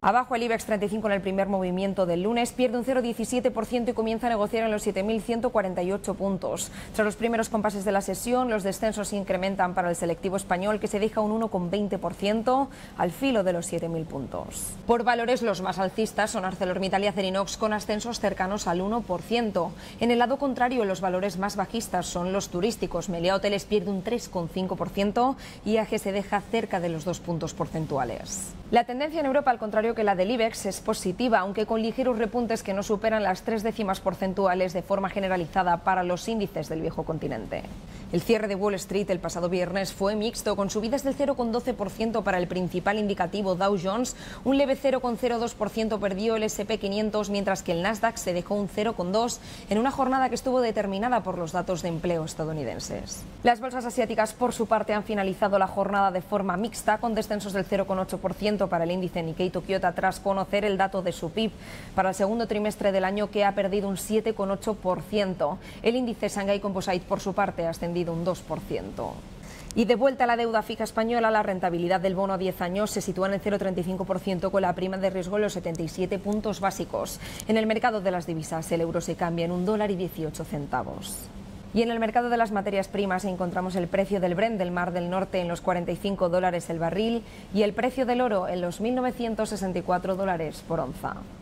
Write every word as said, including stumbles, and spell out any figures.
Abajo el IBEX treinta y cinco en el primer movimiento del lunes, pierde un cero coma diecisiete por ciento y comienza a negociar en los siete mil ciento cuarenta y ocho puntos. Tras los primeros compases de la sesión, los descensos se incrementan para el selectivo español, que se deja un uno coma veinte por ciento al filo de los siete mil puntos. Por valores, los más alcistas son ArcelorMittal y Acerinox, con ascensos cercanos al uno por ciento. En el lado contrario, los valores más bajistas son los turísticos. Meliá Hoteles pierde un tres coma cinco por ciento y I A G se deja cerca de los dos puntos porcentuales. La tendencia en Europa, al contrario que la del IBEX, es positiva, aunque con ligeros repuntes que no superan las tres décimas porcentuales de forma generalizada para los índices del viejo continente. El cierre de Wall Street el pasado viernes fue mixto, con subidas del cero coma doce por ciento para el principal indicativo Dow Jones, un leve cero coma cero dos por ciento perdió el ese and pe quinientos, mientras que el Nasdaq se dejó un cero coma dos por ciento en una jornada que estuvo determinada por los datos de empleo estadounidenses. Las bolsas asiáticas, por su parte, han finalizado la jornada de forma mixta, con descensos del cero coma ocho por ciento para el índice Nikkei Tokyo tras conocer el dato de su P I B para el segundo trimestre del año, que ha perdido un siete coma ocho por ciento. El índice Shanghai Composite, por su parte, ha ascendido un dos por ciento. Y de vuelta a la deuda fija española, la rentabilidad del bono a diez años se sitúa en el cero coma treinta y cinco por ciento, con la prima de riesgo en los setenta y siete puntos básicos. En el mercado de las divisas, el euro se cambia en un dólar y dieciocho centavos. Y en el mercado de las materias primas encontramos el precio del Brent del Mar del Norte en los cuarenta y cinco dólares el barril y el precio del oro en los mil novecientos sesenta y cuatro dólares por onza.